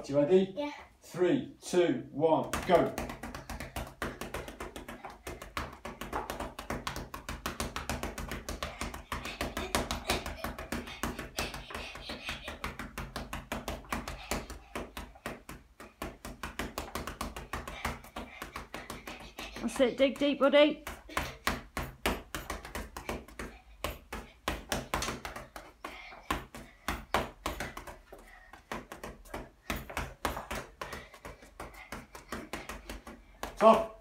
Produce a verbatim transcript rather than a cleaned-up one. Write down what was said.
Right, you ready? Yeah. Three, two, one, go. That's it, dig deep, buddy. Stop.